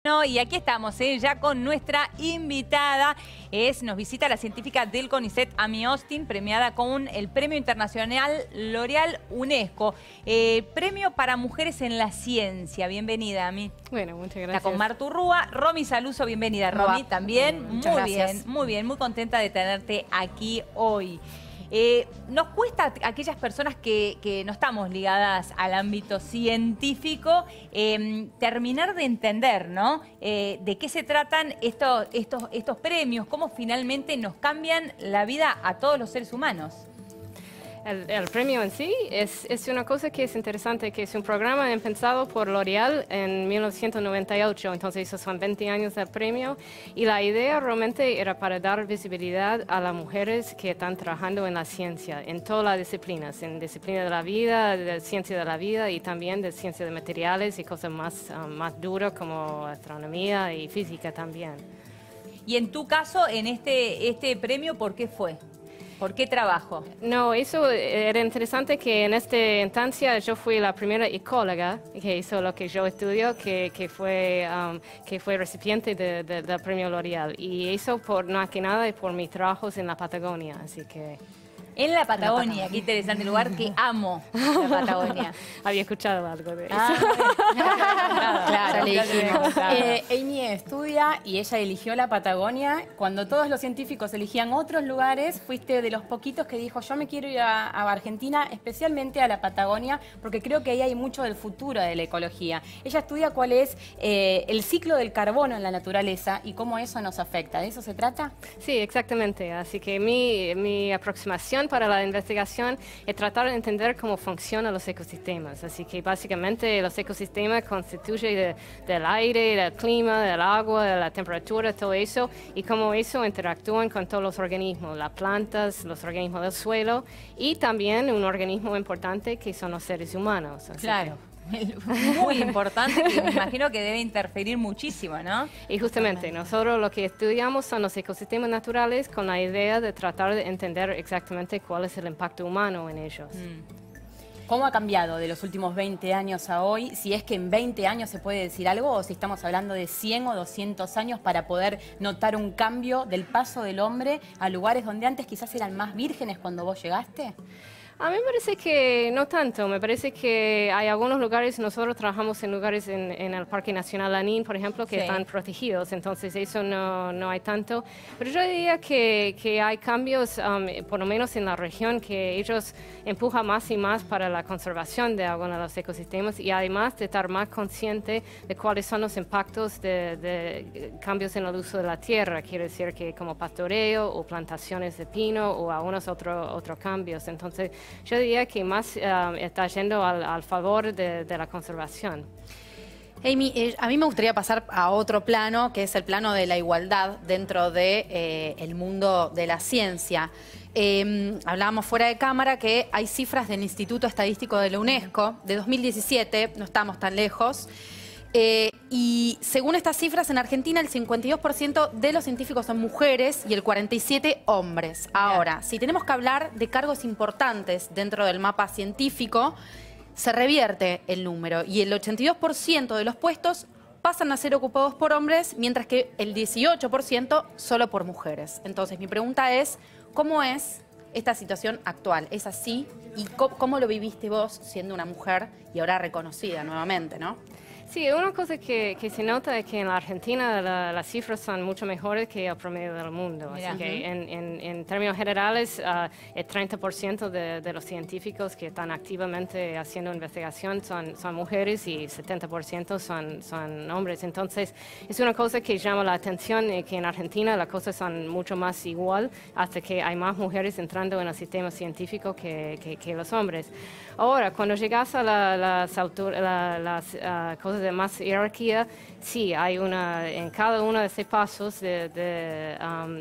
Y aquí estamos, ya con nuestra invitada. Nos visita la científica del CONICET, Amy Austin, premiada con el Premio Internacional L'Oreal UNESCO. Premio para Mujeres en la Ciencia. Bienvenida, Amy. Bueno, muchas gracias. Está con Martu Rúa. Romy Saluso, bienvenida. Romy, también. Muchas gracias. Muy bien, muy contenta de tenerte aquí hoy. Nos cuesta a aquellas personas que no estamos ligadas al ámbito científico terminar de entender, ¿no? De qué se tratan estos premios, cómo finalmente nos cambian la vida a todos los seres humanos. El premio en sí es una cosa que es interesante, que es un programa pensado por L'Oreal en 1998, entonces esos son 20 años del premio, y la idea realmente era para dar visibilidad a las mujeres que están trabajando en la ciencia, en todas las disciplinas, en disciplina de la vida, de ciencia de la vida y también de ciencia de materiales y cosas más duras como astronomía y física también. Y en tu caso, en este premio, ¿por qué fue? ¿Por qué trabajo? No, eso era interesante que en esta instancia yo fui la primera ecóloga que hizo lo que yo estudio, que fue recipiente del premio L'Oreal. Y eso más que nada por mis trabajos en la Patagonia, así que... En la Patagonia, qué interesante lugar, que amo la Patagonia. Había escuchado algo de eso. Claro, le dijimos. Amy estudia y ella eligió la Patagonia. Cuando todos los científicos elegían otros lugares, fuiste de los poquitos que dijo, yo me quiero ir a Argentina, especialmente a la Patagonia, porque creo que ahí hay mucho del futuro de la ecología. Ella estudia cuál es el ciclo del carbono en la naturaleza y cómo eso nos afecta. ¿De eso se trata? Sí, exactamente. Así que mi aproximación para la investigación es tratar de entender cómo funcionan los ecosistemas. Así que básicamente los ecosistemas constituyen del aire, del clima, del agua, de la temperatura, todo eso, y cómo eso interactúan con todos los organismos, las plantas, los organismos del suelo y también un organismo importante que son los seres humanos. Así claro. Muy importante, que me imagino que debe interferir muchísimo, ¿no? Y justamente nosotros lo que estudiamos son los ecosistemas naturales con la idea de tratar de entender exactamente cuál es el impacto humano en ellos. ¿Cómo ha cambiado de los últimos 20 años a hoy? Si es que en 20 años se puede decir algo o si estamos hablando de 100 o 200 años para poder notar un cambio del paso del hombre a lugares donde antes quizás eran más vírgenes cuando vos llegaste. A mí me parece que no tanto, me parece que hay algunos lugares, nosotros trabajamos en lugares en el Parque Nacional Lanín, por ejemplo, que están protegidos, entonces eso no hay tanto. Pero yo diría que hay cambios, por lo menos en la región, que ellos empujan más y más para la conservación de algunos de los ecosistemas y además de estar más consciente de cuáles son los impactos de cambios en el uso de la tierra, quiere decir que como pastoreo o plantaciones de pino o algunos otros cambios. Entonces, yo diría que más está yendo al favor de la conservación. Amy, a mí me gustaría pasar a otro plano, que es el plano de la igualdad dentro de, el mundo de la ciencia. Hablábamos fuera de cámara que hay cifras del Instituto Estadístico de la UNESCO de 2017, no estamos tan lejos. Y según estas cifras, en Argentina el 52% de los científicos son mujeres y el 47% hombres. Ahora, si tenemos que hablar de cargos importantes dentro del mapa científico, se revierte el número y el 82% de los puestos pasan a ser ocupados por hombres, mientras que el 18% solo por mujeres. Entonces, mi pregunta es, ¿cómo es esta situación actual? ¿Es así? ¿Y cómo lo viviste vos siendo una mujer y ahora reconocida nuevamente, no? Sí, una cosa que se nota es que en la Argentina las cifras son mucho mejores que el promedio del mundo. Así que en términos generales, el 30% de los científicos que están activamente haciendo investigación son mujeres y 70% son hombres. Entonces, es una cosa que llama la atención, que en Argentina las cosas son mucho más igual, hasta que hay más mujeres entrando en el sistema científico que los hombres. Ahora, cuando llegas a las cosas de más jerarquía, sí, hay en cada uno de esos pasos de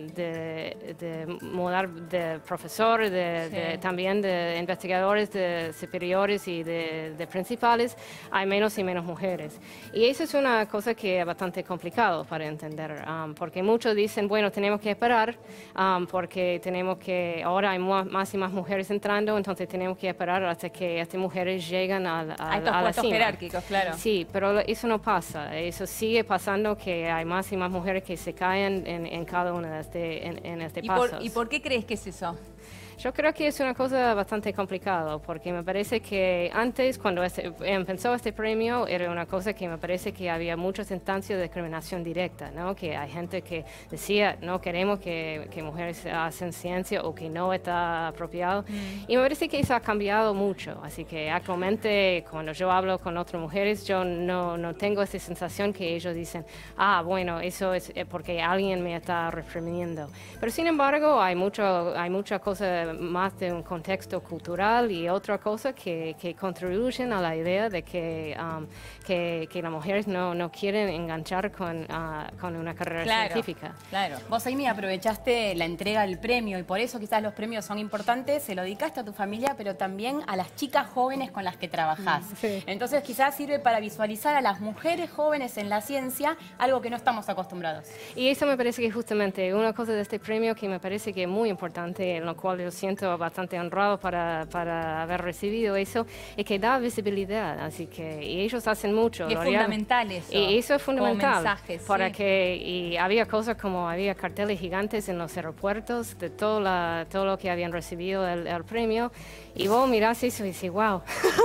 mudar de profesor, también de investigadores, de superiores y de principales, hay menos y menos mujeres. Y eso es una cosa que es bastante complicado para entender, porque muchos dicen, bueno, tenemos que esperar, porque ahora hay más y más mujeres entrando, entonces tenemos que esperar hasta que estas mujeres llegan a estos la puestos cima. jerárquicos, claro. Sí, pero pero eso no pasa. Eso sigue pasando, que hay más y más mujeres que se caen en cada uno de este paso. ¿Y por qué crees que es eso? Yo creo que es una cosa bastante complicada, porque me parece que antes, cuando empezó este premio, era una cosa que me parece que había muchas instancias de discriminación directa, ¿no? Que hay gente que decía, no queremos que mujeres hacen ciencia o que no está apropiado. Y me parece que eso ha cambiado mucho. Así que actualmente, cuando yo hablo con otras mujeres, yo no tengo esa sensación que ellos dicen, bueno, eso es porque alguien me está reprimiendo. Pero sin embargo, hay muchas cosas más de un contexto cultural y otra cosa que contribuyen a la idea de que las mujeres no quieren enganchar con una carrera científica. Claro. Vos, Amy, aprovechaste la entrega del premio y por eso quizás los premios son importantes, se lo dedicaste a tu familia, pero también a las chicas jóvenes con las que trabajás. Sí. Entonces quizás sirve para visualizar a las mujeres jóvenes en la ciencia, algo que no estamos acostumbrados. Y eso me parece que justamente una cosa de este premio que me parece que es muy importante, en lo cual yo siento bastante honrado para haber recibido eso, es que da visibilidad, así que y ellos hacen mucho. Y es fundamental eso. Y eso es fundamental. Mensajes, para que, y había cosas como, había carteles gigantes en los aeropuertos de todo lo que habían recibido el premio, y vos mirás eso y dices, wow.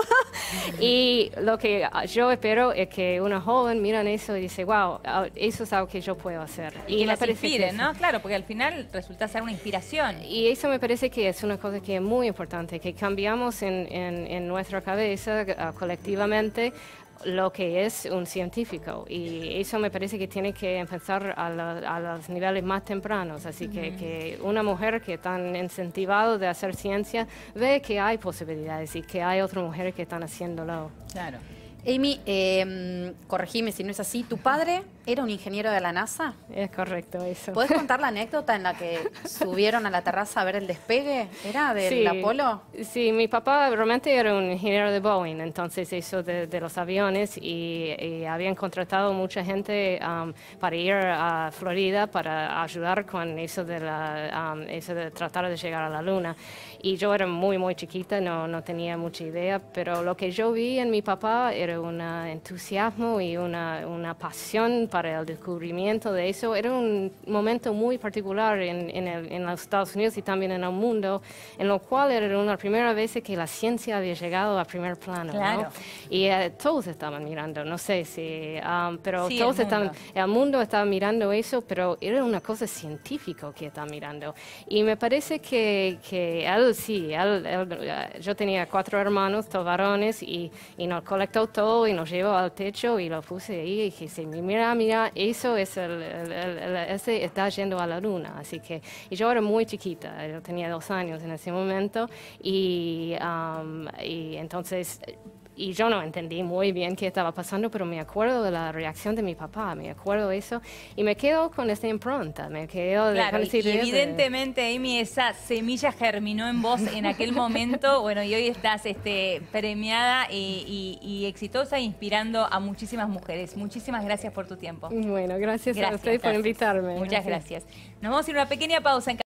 Y lo que yo espero es que una joven mira eso y dice, wow, eso es algo que yo puedo hacer. Y que las inspiren, ¿no? Claro, porque al final resulta ser una inspiración. Y eso me parece que es una cosa que es muy importante, que cambiamos en nuestra cabeza colectivamente lo que es un científico, y eso me parece que tiene que empezar a los niveles más tempranos, así que una mujer que está incentivada de hacer ciencia ve que hay posibilidades y que hay otras mujeres que están haciéndolo. Claro. Amy, corregime si no es así, ¿tu padre era un ingeniero de la NASA? Es correcto eso. ¿Podés contar la anécdota en la que subieron a la terraza a ver el despegue? ¿Era del Apolo? Sí, mi papá realmente era un ingeniero de Boeing, entonces eso de los aviones, y habían contratado mucha gente para ir a Florida para ayudar con eso eso de tratar de llegar a la Luna. Y yo era muy, muy chiquita, no tenía mucha idea, pero lo que yo vi en mi papá era un entusiasmo y una pasión para el descubrimiento de eso. Era un momento muy particular en los Estados Unidos y también en el mundo, en lo cual era una primera vez que la ciencia había llegado a primer plano. Claro. ¿no? Y todos estaban mirando, no sé si, pero sí, todos el mundo estaba mirando eso, pero era una cosa científica que estaba mirando. Y me parece que él, yo tenía 4 hermanos, todos varones, y nos colectó todo y nos llevó al techo y lo puse ahí y dije, mira, eso es ese está yendo a la luna. Así que, y yo era muy chiquita, yo tenía 2 años en ese momento, y entonces... Y yo no entendí muy bien qué estaba pasando, pero me acuerdo de la reacción de mi papá, me acuerdo de eso, y me quedo con esta impronta, me quedo... Claro, y evidentemente, Amy, esa semilla germinó en vos en aquel momento, bueno, y hoy estás premiada y exitosa, inspirando a muchísimas mujeres. Muchísimas gracias por tu tiempo. Bueno, gracias a ustedes por invitarme. Muchas gracias. Nos vamos a ir a una pequeña pausa en